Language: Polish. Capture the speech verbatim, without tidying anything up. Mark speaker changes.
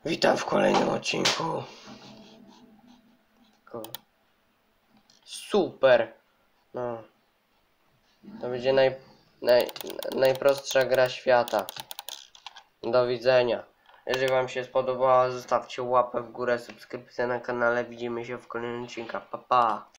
Speaker 1: Witam w kolejnym odcinku. Super. No. To będzie naj, naj, najprostsza gra świata. Do widzenia. Jeżeli wam się spodobała, zostawcie łapę w górę, subskrypcję na kanale. Widzimy się w kolejnym odcinku. Pa, pa.